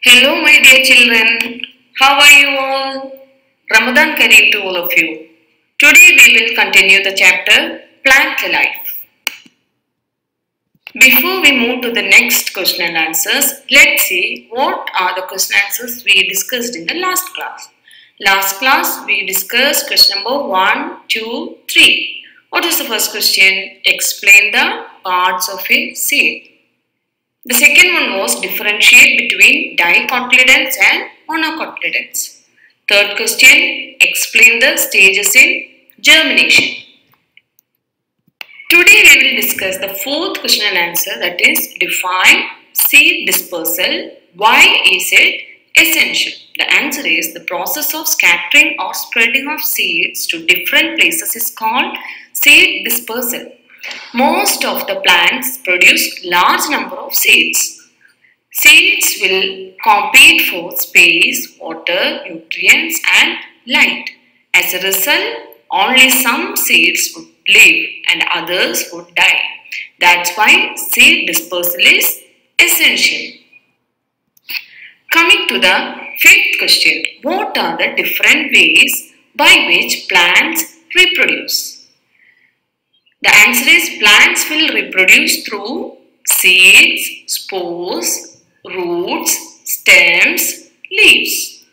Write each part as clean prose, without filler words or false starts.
Hello, my dear children. How are you all? Ramadan Kareem to all of you. Today we will continue the chapter Plant Life. Before we move to the next question and answers, let's see what are the question and answers we discussed in the last class. Last class we discussed question number 1, 2, 3. What was the first question? Explain the parts of a seed. The second one was differentiate between dicotyledons and monocotyledons. Third question, explain the stages in germination. Today we will discuss the fourth question and answer, that is define seed dispersal. Why is it essential? The answer is the process of scattering or spreading of seeds to different places is called seed dispersal. Most of the plants produce large number of seeds. Seeds will compete for space, water, nutrients and light. As a result, only some seeds would live and others would die. That's why seed dispersal is essential. Coming to the fifth question, what are the different ways by which plants reproduce? The answer is plants will reproduce through seeds, spores, roots, stems, leaves.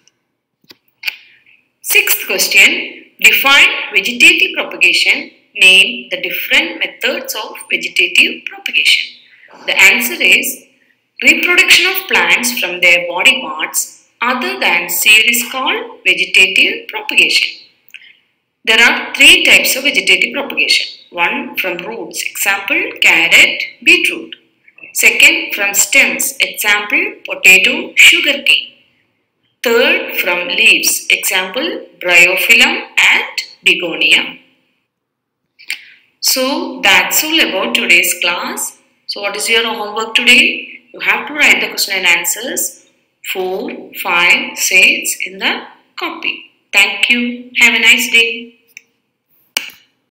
Sixth question, define vegetative propagation. Name the different methods of vegetative propagation. The answer is reproduction of plants from their body parts other than seed is called vegetative propagation. There are three types of vegetative propagation. One from roots, example carrot, beetroot. Second from stems, example potato, sugarcane. Third from leaves, example bryophyllum and begonia. So that's all about today's class. So what is your homework today? You have to write the question and answers 4, 5, 6 in the copy. Thank you. Have a nice day.